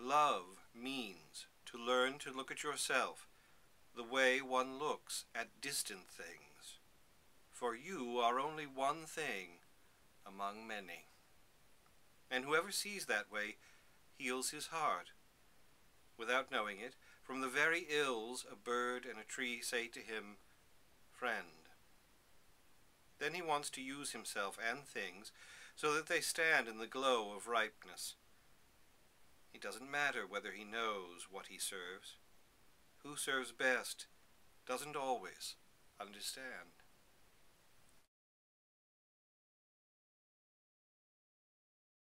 Love means to learn to look at yourself the way one looks at distant things, for you are only one thing among many. And whoever sees that way heals his heart. Without knowing it, from the very ills a bird and a tree say to him, "Friend." Then he wants to use himself and things so that they stand in the glow of ripeness. It doesn't matter whether he knows what he serves. Who serves best doesn't always understand.